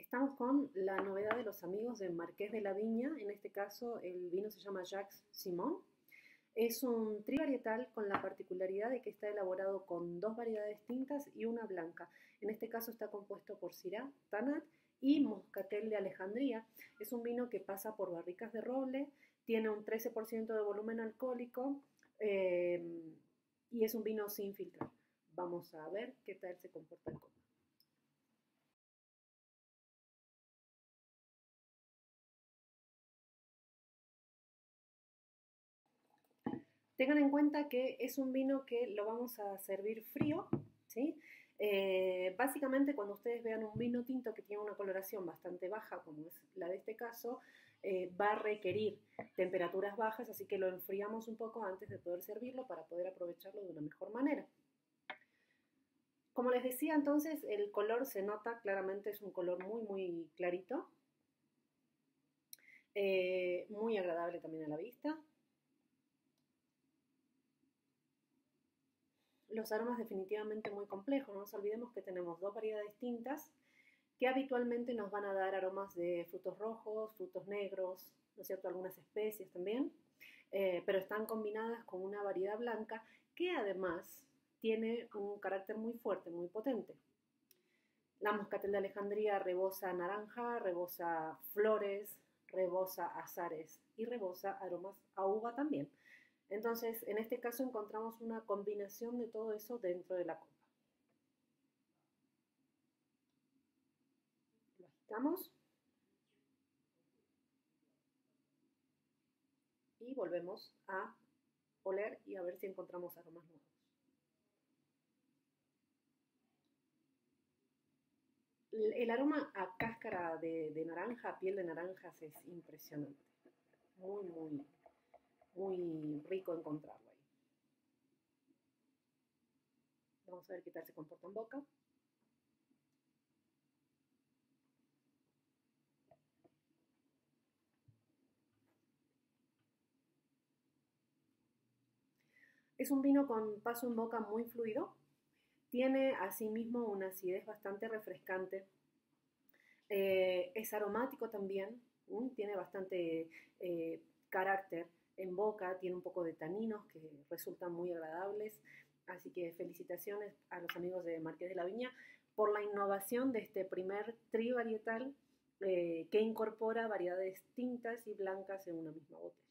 Estamos con la novedad de los amigos de Marqués de la Viña. En este caso el vino se llama Jacques Simon. Es un trivarietal con la particularidad de que está elaborado con dos variedades tintas y una blanca. En este caso está compuesto por Syrah, Tannat y Moscatel de Alejandría. Es un vino que pasa por barricas de roble, tiene un 13% de volumen alcohólico eh, y es un vino sin filtrar. Vamos a ver qué tal se comporta el copa. Tengan en cuenta que es un vino que lo vamos a servir frío, ¿sí? Básicamente cuando ustedes vean un vino tinto que tiene una coloración bastante baja, como es la de este caso, va a requerir temperaturas bajas, así que lo enfriamos un poco antes de poder servirlo para poder aprovecharlo de una mejor manera. Como les decía entonces, el color se nota claramente, es un color muy clarito, muy agradable también a la vista. Los aromas definitivamente muy complejos. No nos olvidemos que tenemos dos variedades distintas que habitualmente nos van a dar aromas de frutos rojos, frutos negros, ¿no es cierto? Algunas especies también, pero están combinadas con una variedad blanca que además tiene un carácter muy fuerte, muy potente. La moscatel de Alejandría rebosa naranja, rebosa flores, rebosa azares y rebosa aromas a uva también. Entonces, en este caso encontramos una combinación de todo eso dentro de la copa. Lo agitamos y volvemos a oler y a ver si encontramos aromas nuevos. El aroma a cáscara de naranja, a piel de naranjas es impresionante. Muy rico encontrarlo ahí. Vamos a ver qué tal se comporta en boca. Es un vino con paso en boca muy fluido. Tiene asimismo una acidez bastante refrescante. Es aromático también, tiene bastante carácter en boca, tiene un poco de taninos que resultan muy agradables. Así que felicitaciones a los amigos de Marqués de la Viña por la innovación de este primer trivarietal que incorpora variedades tintas y blancas en una misma botella.